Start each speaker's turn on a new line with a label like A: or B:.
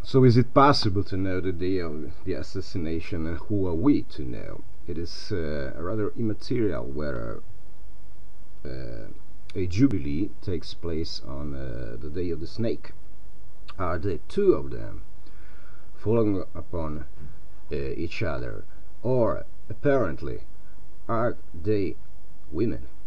A: So is it possible to know the day of the assassination, and who are we to know? It is rather immaterial whether a jubilee takes place on the day of the snake. Are there two of them falling upon each other, or apparently are they women?